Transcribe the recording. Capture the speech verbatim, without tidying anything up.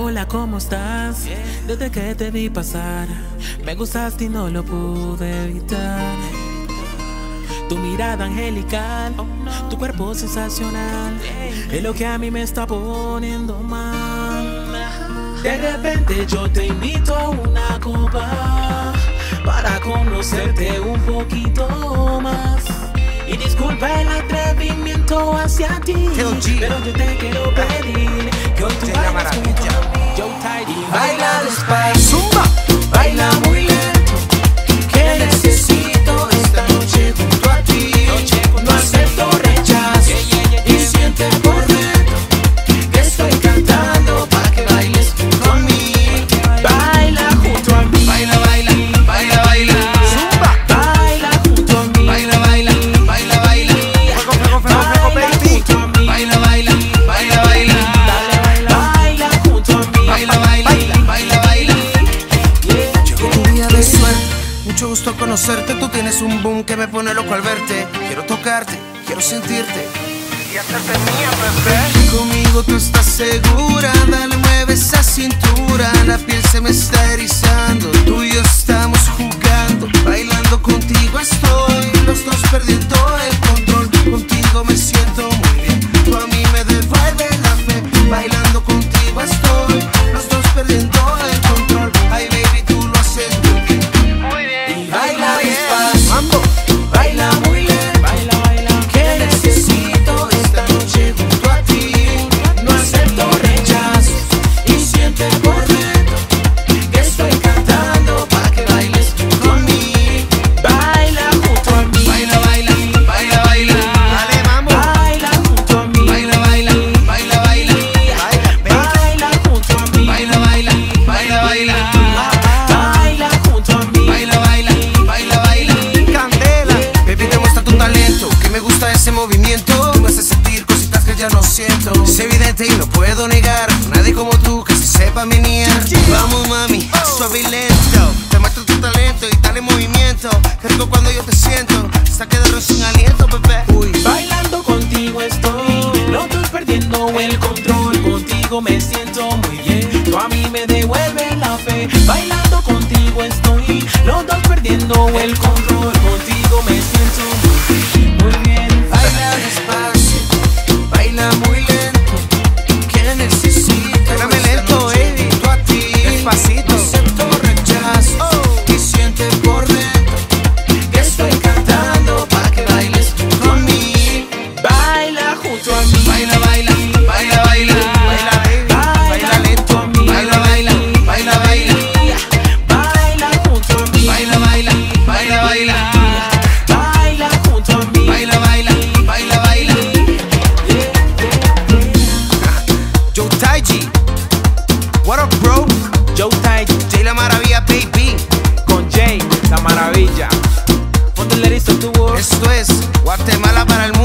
Hola, ¿cómo estás? Desde que te vi pasar, me gustaste y no lo pude evitar. Tu mirada angelical, tu cuerpo sensacional, es lo que a mí me está poniendo mal. De repente yo te invito a una copa para conocerte un poquito más. Y disculpa el atrevimiento hacia ti, pero yo te quiero pedir que hoy tú bailes junto a mí. Y baila despacio, baila muy lento, que necesito esta noche junto a ti. No acepto rechazo y siente por dentro que estoy cantando para que bailes conmigo. Baila junto a mí, baila, baila, baila, baila. Zumba, baila junto a mí, baila, baila, baila, baila. Fuego, fuego, fuego, fuego, baby. Baila, baila, baila, baila. Baila junto a mí, baila, baila, baila, baila. Llegó tu día de suerte, mucho gusto conocerte. Tú tienes un boom que me pone loco al verte. Quiero tocarte, quiero sentirte y hacerte mía, bebé. Conmigo tú estás segura, dale, mueve esa cintura. La piel se me está erizando, tú y yo estamos jugando. Bailando contigo estoy, los dos perdiendo el control. Contigo me siento muy bien, tú a mí me devuelves la fe. Bailando contigo estoy, los dos perdiendo el control. Ay, baby, tú lo haces muy bien, muy bien. Y baila despacio, mambo, baila muy lento, baila, baila, que necesito esta noche junto a ti. No acepto rechazo y siente por dentro que estoy cantando para que bailes conmigo. Baila junto a mí, baila, baila, baila, baila. Dale, mambo. Baila junto a mí, Baila, baila, baila, baila. baila junto a mí, Baila, baila, baila, baila. baila junto a mí. Baila, baila, baila, baila. Candela, baby, demuestra tu talento, que me gusta ese movimiento. Tú me haces sentir cositas que ya no siento. Es evidente y no puedo negar, nadie como tú que se sepa menear. Vamos, mami, suave y lento. Te muestro tu talento y dale movimiento. Qué rico cuando yo te siento, hasta quedarme sin aliento, bebé. Uy, Bailando contigo estoy, los dos perdiendo el control. Contigo me siento muy bien, tú a mí me devuelves la fe. Bailando contigo estoy, los dos perdiendo el control. Contigo me siento muy bien, muy bien. baila despacio, baila muy lento, que necesito. Espérame lento, baby, junto a ti. Despacito, no acepto rechazo y siente por dentro que estoy cantando para que bailes conmigo. Baila junto a mí, Baila, baila, baila, baila. Baila, baby, baila lento. Baila, baila, baila, baila. baila junto a mí, Baila, baila, baila, baila. baila junto a mí. Baila, baila, baila, baila. Joe Taiji, what up, bro? Joe Taiji Jay La Maravilla, baby. con Jay, la maravilla. Ponte el erizo en tu voz. Esto es Guatemala para el